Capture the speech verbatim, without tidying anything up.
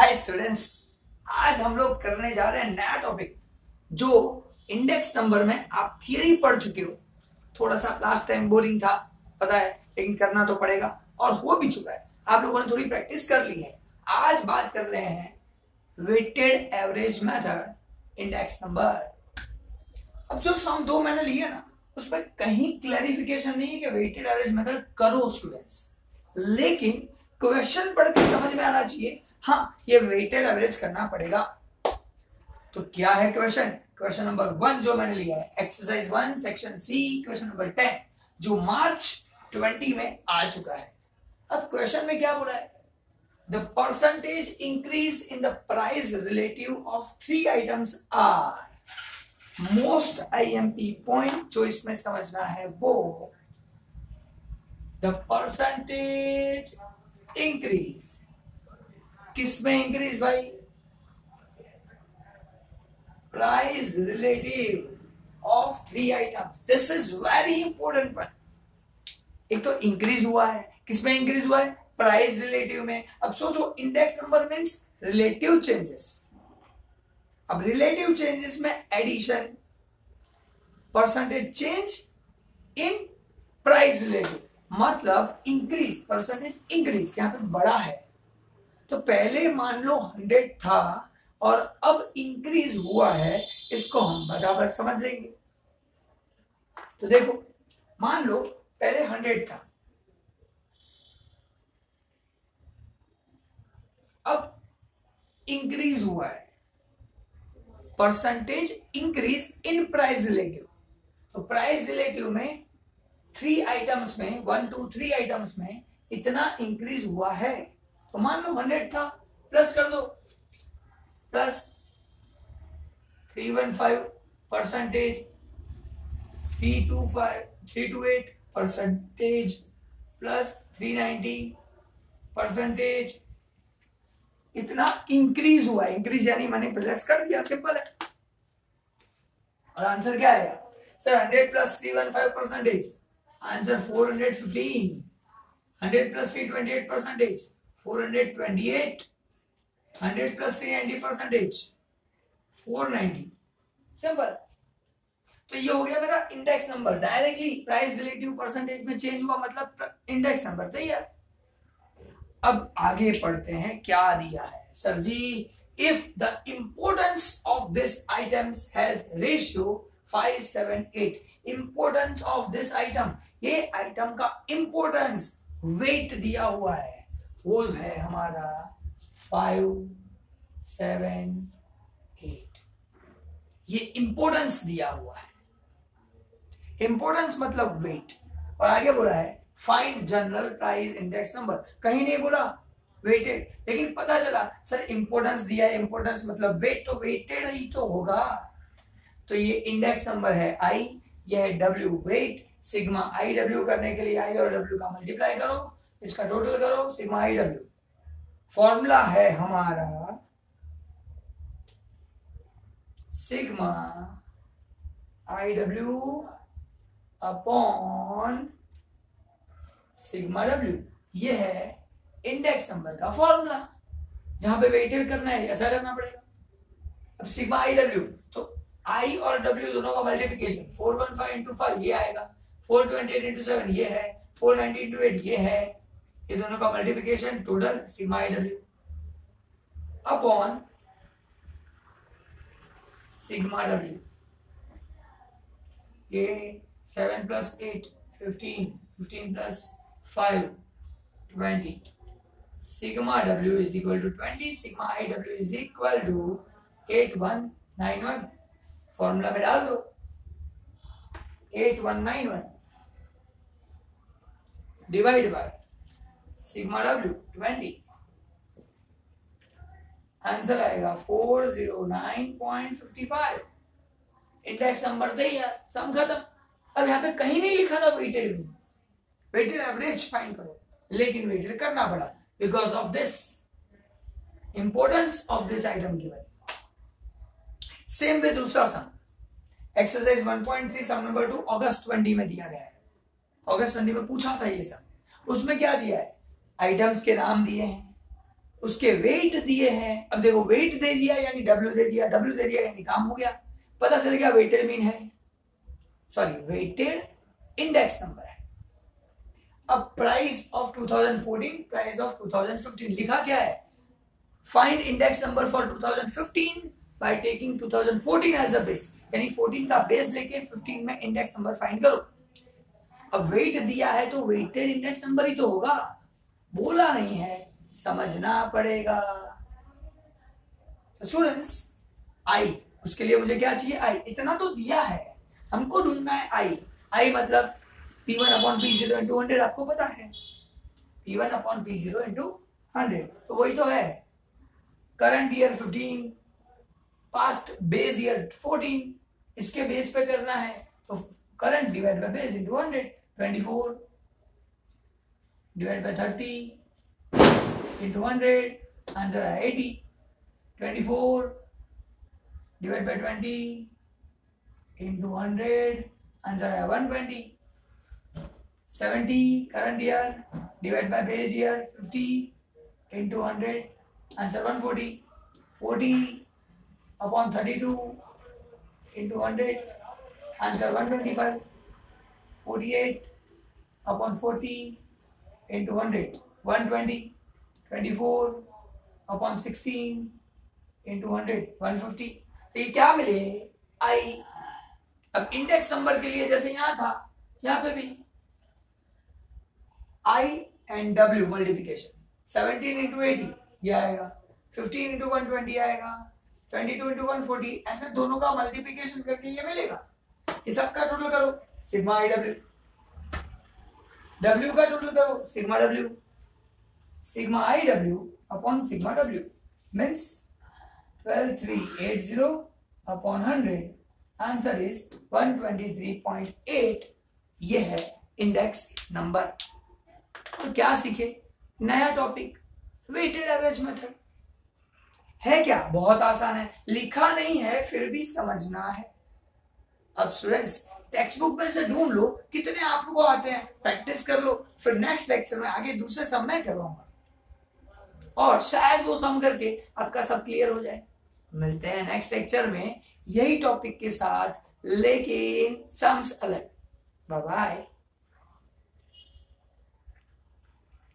Hi students, आज हम लोग करने जा रहे हैं नया टॉपिक जो इंडेक्स नंबर में आप थियरी पढ़ चुके हो। थोड़ा सा लास्ट टाइम बोरिंग था पता है, लेकिन करना तो पड़ेगा और हो भी चुका है। आप लोगों ने थोड़ी प्रैक्टिस कर ली है। आज बात कर रहे हैं weighted average method index number. अब जो सम दो मैंने लिए ना, उसमें कहीं क्लैरिफिकेशन नहीं है कि वेटेड एवरेज मेथड करो स्टूडेंट्स, लेकिन क्वेश्चन पढ़ के समझ में आना चाहिए हाँ ये वेटेड एवरेज करना पड़ेगा। तो क्या है क्वेश्चन? क्वेश्चन नंबर वन जो मैंने लिया है exercise one section C, question number ten जो मार्च ट्वेंटी में आ चुका है। अब क्वेश्चन में क्या बोला है? The percentage increase in the price relative of three items are. Most IMP point जो इसमें समझना है वो द परसेंटेज इंक्रीज, किसमें इंक्रीज भाई? Price relative of three items. This is very important one. एक तो इंक्रीज हुआ है, किसमें इंक्रीज हुआ है? प्राइस रिलेटिव में। अब सोचो index number means relative changes. अब रिलेटिव चेंजेस में addition, percentage change in price relative, मतलब इंक्रीज, परसेंटेज इंक्रीज यहां पे बड़ा है। तो पहले मान लो हंड्रेड था और अब इंक्रीज हुआ है, इसको हम बराबर समझ लेंगे। तो देखो मान लो पहले हंड्रेड था, अब इंक्रीज हुआ है, percentage increase in price relative. तो प्राइस रिलेटिव में थ्री आइटम्स में, वन टू थ्री आइटम्स में इतना इंक्रीज हुआ है। तो मान लो हंड्रेड था, प्लस कर दो, plus three one five percentage, three two five three two eight percentage, plus three ninety percentage, इतना इंक्रीज हुआ है। इंक्रीज यानी मैंने प्लस कर दिया, सिंपल है। और आंसर क्या आएगा sir? Hundred plus three one five percentage, answer four hundred fifteen. Hundred plus three twenty eight percentage, four hundred twenty eight. Hundred plus three ninety percentage, four ninety. Simple. तो ये हो गया मेरा index number. Directly price relative percentage में change हुआ, मतलब index number तैयार। अब आगे पढ़ते हैं क्या दिया है sir ji. If the importance of this items has ratio five seven eight. Importance of this item, ये आइटम का इंपोर्टेंस वेट दिया हुआ है, वो है हमारा फाइव सेवन एट। ये इंपोर्टेंस दिया हुआ है, इंपोर्टेंस मतलब वेट। और आगे बोला है find general price index number. कहीं नहीं बोला वेटेड, लेकिन पता चला सर इंपोर्टेंस दिया है, इंपोर्टेंस मतलब वेट, तो वेटेड ही तो होगा। तो ये इंडेक्स नंबर है आई, यह है W weight. Sigma I W करने के लिए आई और डब्ल्यू का मल्टीप्लाई करो, इसका टोटल करो, सिग्मा आई डब्ल्यू। फॉर्मूला है हमारा sigma I W upon sigma W. ये है इंडेक्स नंबर का फॉर्मूला। जहां पे वेटेड करना है ऐसा करना पड़ेगा। अब सिग्मा आई डब्ल्यू, तो आई और डब्ल्यू दोनों का multiplication, four one five into five ये आएगा, four twenty eight into seven ये है, फोर नाइनटी इंटू एट ये है, ये दोनों का multiplication total sigma I W upon sigma W. ये seven plus eight fifteen, fifteen plus five twenty. Sigma W is equal to twenty, sigma I W is equal to eight one nine one. Formula में डाल दो eight one nine one divide by sigma W twenty. Answer आएगा four zero nine point fifty five. Index number दे यार, sum खत्म। अब यहाँ पे कहीं नहीं लिखा था वेटेड, वेटेड एवरेज फाइंड करो, लेकिन वेटेड करना पड़ा because of this importance of this item given. Same way दूसरा sum exercise one point three sum number two August twenty में दिया गया है। अगस्त ट्वेंटी में पूछा था ये सम। उसमें क्या दिया है? आइटम्स के नाम दिए हैं, उसके वेट दिए हैं। अब देखो वेट दे दिया यानी डब्ल्यू दे दिया, डब्ल्यू दे दिया यानी काम हो गया, पता चल गया वेटेड मीन है, सॉरी वेटेड इंडेक्स नंबर है। अब price of two thousand fourteen, price of two thousand fifteen लिखा क्या है, find index number for two thousand fifteen by taking two thousand fourteen as a base, यानी fourteen का base लेके fifteen में index number find करो। अब wait दिया है तो वेटेड इंडेक्स नंबर ही तो होगा, बोला नहीं है, समझना पड़ेगा। तो स्टूडेंट्स आई, उसके लिए मुझे क्या चाहिए, आई, इतना तो दिया है, हमको ढूंढना है आई। आई मतलब P one upon P zero into hundred, आपको पता है P one upon P zero into hundred, तो वही तो है। Current year fifteen, past base year fourteen, इसके बेस पे करना है तो current divide by base into hundred, twenty four divide by thirty into hundred, answer है eighty. Twenty four divide by twenty into hundred, answer है one twenty. Seventy current year divide by base year fifty into hundred, answer one forty. Forty upon thirty two into hundred, answer one twenty five. Forty eight upon forty into hundred, one twenty. Twenty four upon sixteen into hundred, one fifty. ये क्या मिले, आई। अब index number के लिए जैसे यहां था, यहां पे भी I and W multiplication, seventeen into eighty ये आएगा, फिफ्टीन इंटू वन ट्वेंटी आएगा, twenty two into one forty, ऐसे दोनों का मल्टीप्लिकेशन करके ये मिलेगा। ये सबका टोटल करो, सिग्मा आई डब्ल्यू, डब्ल्यू का टोटल करो, sigma W, sigma I W upon sigma W means twelve three eight zero upon hundred, answer is one twenty three point eight. ये है इंडेक्स नंबर। तो क्या सीखे, नया टॉपिक वेटेड एवरेज मेथड है। क्या बहुत आसान है, लिखा नहीं है फिर भी समझना है। अब स्टूडेंट्स टेक्स्ट बुक में से ढूंढ लो कितने आप लोगों को आते हैं, प्रैक्टिस कर लो, फिर नेक्स्ट लेक्चर में आगे दूसरे सम मैं करवाऊंगा और शायद वो सम करके आपका सब क्लियर हो जाए। मिलते हैं नेक्स्ट लेक्चर में यही टॉपिक के साथ, लेकिन सम्स अलग। Bye bye.